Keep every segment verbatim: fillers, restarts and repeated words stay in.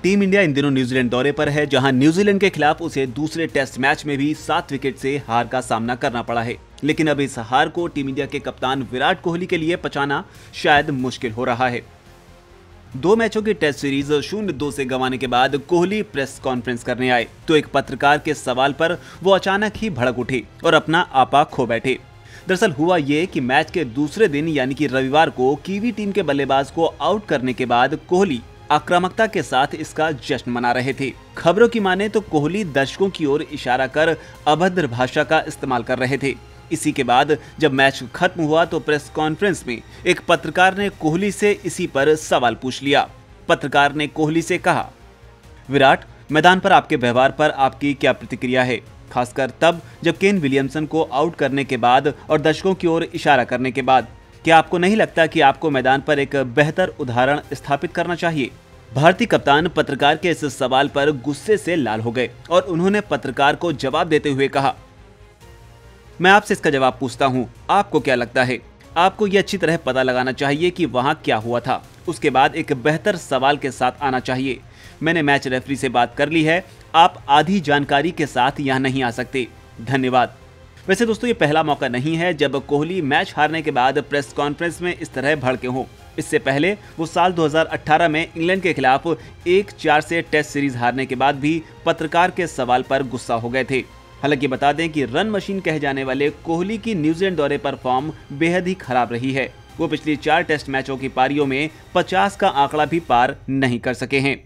Team India in दिनों New Zealand दौरे पर है, जहां न्यूजीलैंड के खिलाफ उसे दूसरे टेस्ट मैच में भी सात विकेट से हार का सामना करना पड़ा है। लेकिन अब इस हार को टीम इंडिया के कप्तान विराट कोहली के लिए पचाना शायद मुश्किल हो रहा है। दो मैचों की टेस्ट सीरीज शून्य दो से गंवाने के बाद कोहली प्रेस कॉन्फ्रेंस करने आए तो एक पत्रकार के सवाल पर वो अचानक ही भड़क उठे और अपना आपा खो बैठे। दरअसल हुआ ये कि मैच के दूसरे दिन यानी कि रविवार को कीवी टीम के बल्लेबाज को आउट करने के बाद कोहली आक्रामकता के साथ इसका जश्न मना रहे थे। खबरों की माने तो कोहली दर्शकों की ओर इशारा कर अभद्र भाषा का इस्तेमाल कर रहे थे। इसी के बाद जब मैच खत्म हुआ तो प्रेस कॉन्फ्रेंस में एक पत्रकार ने कोहली से इसी पर सवाल पूछ लिया। पत्रकार ने कोहली से कहा, विराट, मैदान पर आपके व्यवहार पर आपकी क्या प्रतिक्रिया है, खासकर तब जब केन विलियमसन को आउट करने के बाद और दर्शकों की ओर इशारा करने के बाद? क्या आपको नहीं लगता कि आपको मैदान पर एक बेहतर उदाहरण स्थापित करना चाहिए? भारतीय कप्तान पत्रकार के इस सवाल पर गुस्से से लाल हो गए और उन्होंने पत्रकार को जवाब देते हुए कहा, मैं आपसे इसका जवाब पूछता हूं, आपको क्या लगता है? आपको ये अच्छी तरह पता लगाना चाहिए कि वहां क्या हुआ था, उसके बाद एक बेहतर सवाल के साथ आना चाहिए। मैंने मैच रेफरी से बात कर ली है, आप आधी जानकारी के साथ यहाँ नहीं आ सकते। धन्यवाद। वैसे दोस्तों, ये पहला मौका नहीं है जब कोहली मैच हारने के बाद प्रेस कॉन्फ्रेंस में इस तरह भड़के हों। इससे पहले वो साल दो हज़ार अठारह में इंग्लैंड के खिलाफ एक चार से टेस्ट सीरीज हारने के बाद भी पत्रकार के सवाल पर गुस्सा हो गए थे। हालांकि बता दें कि रन मशीन कहे जाने वाले कोहली की न्यूजीलैंड दौरे पर फॉर्म बेहद ही खराब रही है। वो पिछली चार टेस्ट मैचों की पारियों में पचास का आंकड़ा भी पार नहीं कर सके हैं।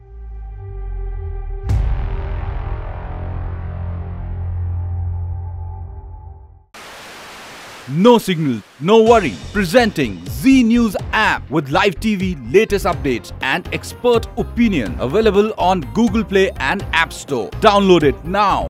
No signal, no worry. Presenting Z News app with live T V, latest updates and expert opinion. Available on Google Play and App Store. Download it now.